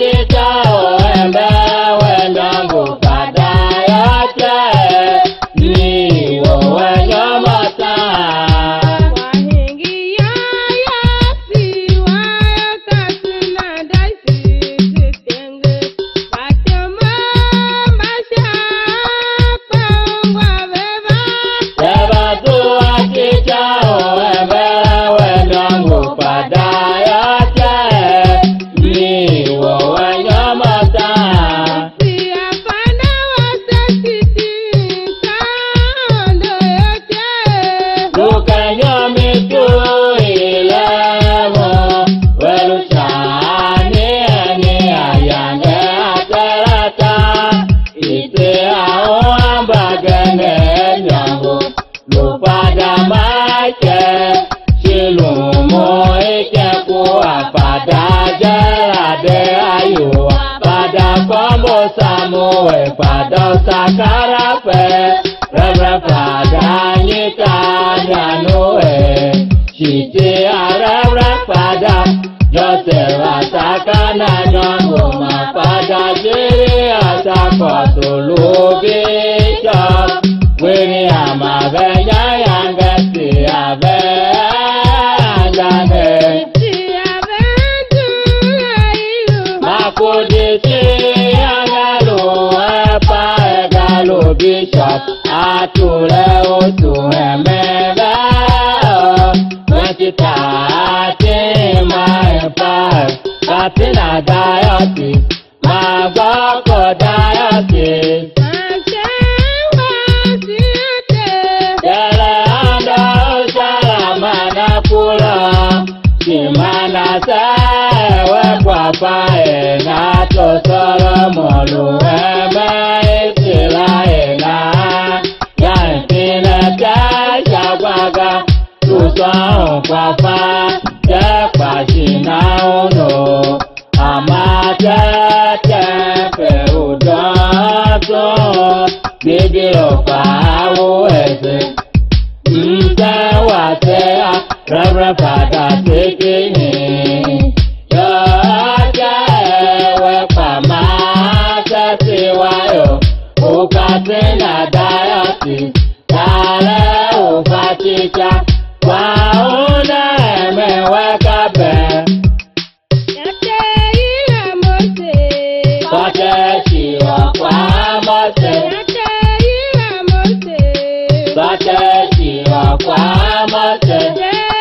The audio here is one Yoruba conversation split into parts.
Pada sakarape, rara pada nyika danue, siti arara pada, josera sakana jangoma pada jiri asapatulu bisa, wini amavenya yang gati ave jane, makudisi bishop atule otu emebe wetita tima epa katina diocese magboko diocese dele ando salamana pula simana sewe kwapa na tosoro molu eme Tusong papa jepasina uno amata tepe udato bibiro pawo ese mtawatea rabra pada tekini yajawe pamata siwayo ukatena dayati tale ufatika Wauna emeweka be Sote shiwa kwa mose Sote shiwa kwa mose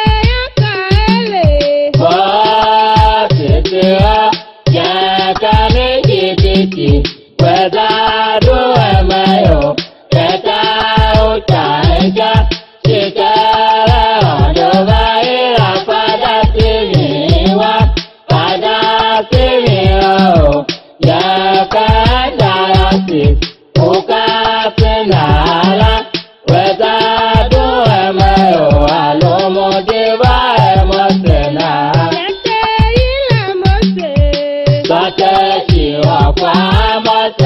Bote tiwa Jekani jititi Weza du emeyo Keta utaika Kwa